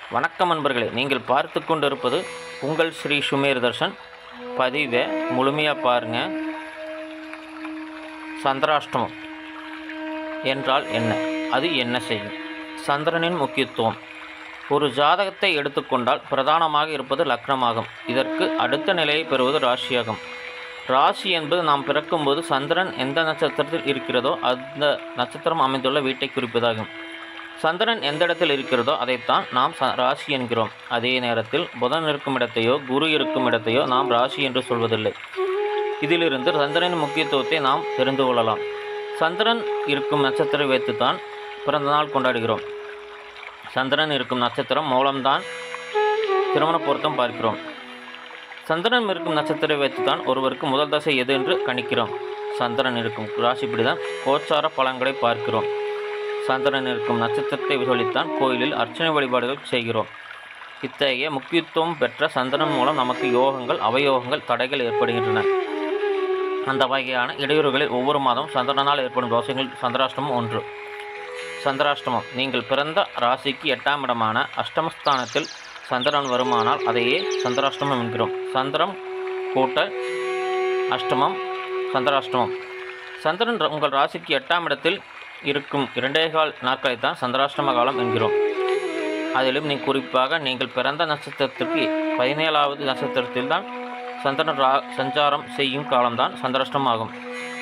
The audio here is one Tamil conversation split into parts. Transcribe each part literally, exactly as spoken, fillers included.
வணக்கம் நண்பர்களே, நீங்கள் பார்த்து கொண்டிருப்பது உங்கள் ஸ்ரீ சுமேர் தர்ஷன். பதிவை முழுமையாக பாருங்கள். சந்திராஷ்டமம் என்றால் என்ன? அது என்ன செய்யும்? சந்திரனின் முக்கியத்துவம். ஒரு ஜாதகத்தை எடுத்துக்கொண்டால் பிரதானமாக இருப்பது லக்னமாகும். இதற்கு அடுத்த நிலையை பெறுவது ராசியாகும். ராசி என்பது நாம் பிறக்கும்போது சந்திரன் எந்த நட்சத்திரத்தில் இருக்கிறதோ அந்த நட்சத்திரம் அமைந்துள்ள வீட்டை குறிப்பதாகும். சந்திரன் எந்த இடத்தில் இருக்கிறதோ அதைத்தான் நாம் ராசி என்கிறோம். அதே நேரத்தில் புதன் இருக்கும் இடத்தையோ குரு இருக்கும் இடத்தையோ நாம் ராசி என்று சொல்வதில்லை. இதிலிருந்து சந்திரனின் முக்கியத்துவத்தை நாம் தெரிந்து கொள்ளலாம். சந்திரன் இருக்கும் நட்சத்திரம் வைத்துத்தான் பிறந்த நாள் கொண்டாடுகிறோம். சந்திரன் இருக்கும் நட்சத்திரம் மூலம்தான் திருமண பொருத்தம் பார்க்கிறோம். சந்திரன் இருக்கும் நட்சத்திரம் வைத்துத்தான் ஒருவருக்கு முதல் தசை எது என்று கணிக்கிறோம். சந்திரன் இருக்கும் ராசிப்படிதான் கோச்சார பலன்களை பார்க்கிறோம். சந்திரன் இருக்கும் நட்சத்திரத்தை சொல்லித்தான் கோயிலில் அர்ச்சனை வழிபாடுகள் செய்கிறோம். இத்தகைய முக்கியத்துவம் பெற்ற சந்திரன் மூலம் நமக்கு யோகங்கள், அவயோகங்கள், தடைகள் ஏற்படுகின்றன. அந்த வகையான இடையூறுகளில் ஒவ்வொரு மாதம் சந்திரனால் ஏற்படும் தோஷங்கள் சந்திராஷ்டமம் ஒன்று. சந்திராஷ்டமம் நீங்கள் பிறந்த ராசிக்கு எட்டாம் இடமான அஷ்டமஸ்தானத்தில் சந்திரன் வருமானால் அதையே சந்திராஷ்டமம் என்கிறோம். சந்திரம் கூட்டல் அஷ்டமம் சந்திராஷ்டமம். சந்திரன் உங்கள் ராசிக்கு எட்டாம் இடத்தில் இருக்கும் இரண்டே கால் நாட்களை தான் சந்திராஷ்டம காலம் என்கிறோம். அதிலும் நீ குறிப்பாக நீங்கள் பிறந்த நட்சத்திரத்திற்கு பதினேழாவது நட்சத்திரத்தில் தான் சந்திரன் ரா சஞ்சாரம் செய்யும் காலம்தான் சந்திராஷ்டமம் ஆகும்.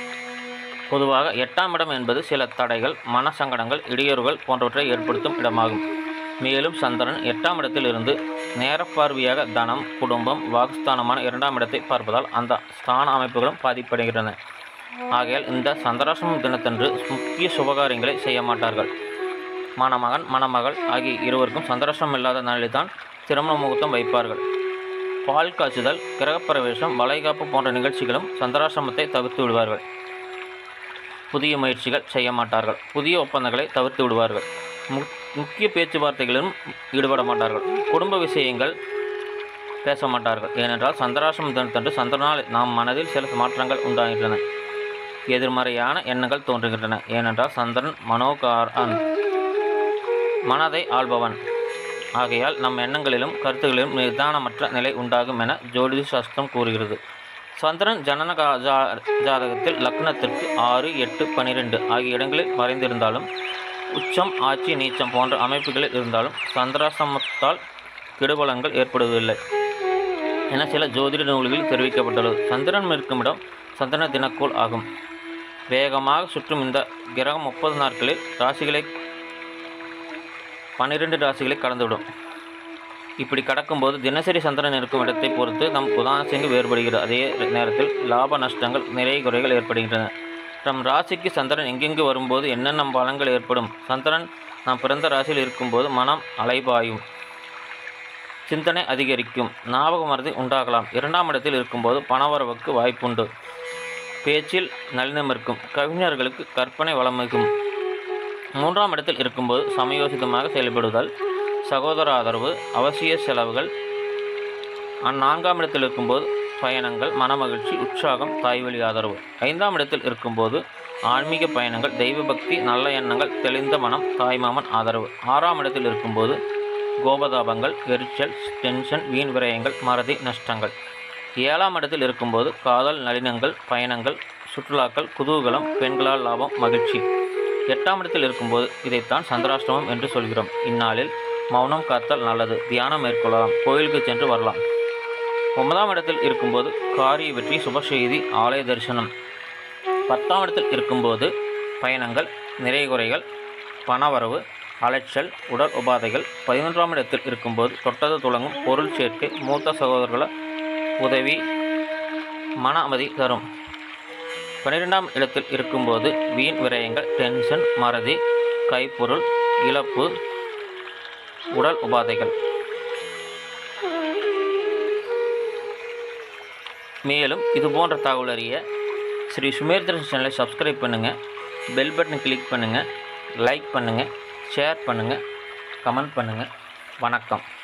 பொதுவாக எட்டாம் இடம் என்பது சில தடைகள், மன சங்கடங்கள், இடையூறுகள் போன்றவற்றை ஏற்படுத்தும் இடமாகும். மேலும் சந்திரன் எட்டாம் இடத்தில் இருந்து நேரப்பார்வையாக தனம், குடும்பம், வாக்குஸ்தானமான இரண்டாம் இடத்தை பார்ப்பதால் அந்த ஸ்தான அமைப்புகளும் பாதிப்படைகின்றன. ஆகையால் இந்த சந்திராஷ்டமம் தினத்தன்று முக்கிய சுபகாரியங்களை செய்ய மாட்டார்கள். மணமகன் மணமகள் ஆகிய இருவருக்கும் சந்திராஷ்டமம் இல்லாத நாளில் தான் திருமண முகூர்த்தம் வைப்பார்கள். பால் காய்ச்சுதல், கிரகப்பிரவேசம், வளைகாப்பு போன்ற நிகழ்ச்சிகளும் சந்திராஷ்டமத்தை தவிர்த்து விடுவார்கள். புதிய முயற்சிகள் செய்ய மாட்டார்கள். புதிய ஒப்பந்தங்களை தவிர்த்து விடுவார்கள். முக்கிய பேச்சுவார்த்தைகளிலும் ஈடுபட மாட்டார்கள். குடும்ப விஷயங்கள் பேச மாட்டார்கள். ஏனென்றால் சந்திராஷ்டமம் தினத்தன்று சந்திரனால் நாம் மனதில் சில மாற்றங்கள் உண்டாகின்றன. எதிர்மறையான எண்ணங்கள் தோன்றுகின்றன. ஏனென்றால் சந்திரன் மனோகாரன், மனதை ஆள்பவன். ஆகையால் நம் எண்ணங்களிலும் கருத்துகளிலும் நிதானமற்ற நிலை உண்டாகும் என ஜோதிட சாஸ்திரம் கூறுகிறது. சந்திரன் ஜனன ஜாதகத்தில் லக்னத்திற்கு ஆறு, எட்டு, பனிரெண்டு ஆகிய இடங்களில் மறைந்திருந்தாலும், உச்சம், ஆட்சி, நீச்சம் போன்ற அமைப்புகளில் இருந்தாலும் சந்திராஷ்டமத்தால் கெடுபலங்கள் ஏற்படுவதில்லை என சில ஜோதிட நூல்களில் தெரிவிக்கப்பட்டுள்ளது. சந்திரன் இருக்கும் இடம் சந்திரன தினக்கோள் ஆகும். வேகமாக சுற்றும் இந்த கிரகம் முப்பது நாட்களில் ராசிகளை பன்னிரெண்டு ராசிகளை கடந்துவிடும். இப்படி கடக்கும்போது தினசரி சந்திரன் இருக்கும் இடத்தை பொறுத்து நம் குதானசிங்கு வேறுபடுகிறது. அதே நேரத்தில் லாப நஷ்டங்கள், நிறை குறைகள் ஏற்படுகின்றன. நம் ராசிக்கு சந்திரன் எங்கெங்கு வரும்போது என்னென்ன பலன்கள் ஏற்படும்? சந்திரன் நாம் பிறந்த ராசியில் இருக்கும்போது மனம் அலைபாயும், சிந்தனை அதிகரிக்கும், ஞாபக மறதி உண்டாகலாம். இரண்டாம் இடத்தில் இருக்கும்போது பணவரவுக்கு வாய்ப்புண்டு, பேச்சில் நளினம் இருக்கும், கவிஞர்களுக்கு கற்பனை வளமிகும். மூன்றாம் இடத்தில் இருக்கும்போது சமயோசிதமாக செயல்படுதல், சகோதர ஆதரவு, அவசிய செலவுகள். அந்நான்காம் இடத்தில் இருக்கும்போது பயணங்கள், மனமகிழ்ச்சி, உற்சாகம், தாய்வழி ஆதரவு. ஐந்தாம் இடத்தில் இருக்கும்போது ஆன்மீக பயணங்கள், தெய்வ பக்தி, நல்ல எண்ணங்கள், தெளிந்த மனம், தாய்மாமன் ஆதரவு. ஆறாம் இடத்தில் இருக்கும்போது கோபதாபங்கள், எரிச்சல், டென்ஷன், வீண் விரயங்கள், மறதி, நஷ்டங்கள். ஏழாம் இடத்தில் இருக்கும்போது காதல், நளினங்கள், பயணங்கள், சுற்றுலாக்கள், குதூகலம், பெண்களால் லாபம், மகிழ்ச்சி. எட்டாம் இடத்தில் இருக்கும்போது இதைத்தான் சந்திராஷ்டமம் என்று சொல்கிறோம். இந்நாளில் மௌனம் காத்தல் நல்லது. தியானம் மேற்கொள்ளலாம். கோயிலுக்கு சென்று வரலாம். ஒன்பதாம் இடத்தில் இருக்கும்போது காரிய வெற்றி, சுபசெய்தி, ஆலய தரிசனம். பத்தாம் இடத்தில் இருக்கும்போது பயணங்கள், நிறைகுறைகள், பணவரவு, அலைச்சல், உடல் உபாதைகள். பதினொன்றாம் இடத்தில் இருக்கும்போது தொட்டது துளங்கும், பொருள் சேர்க்கை, மூத்த சகோதரர்கள உதவி, மன அமைதி தரும். பன்னிரெண்டாம் இடத்தில் இருக்கும்போது வீண் விரயங்கள், டென்ஷன், மறதி, கைப்பொருள் இழப்பு, உடல் உபாதைகள். மேலும் இதுபோன்ற தகவல் அறிய ஸ்ரீ சுமேர் தர்ஷன் சேனலை சப்ஸ்கிரைப் பண்ணுங்கள், பெல் பட்டனை கிளிக் பண்ணுங்கள், லைக் பண்ணுங்கள், ஷேர் பண்ணுங்கள், கமெண்ட் பண்ணுங்கள். வணக்கம்.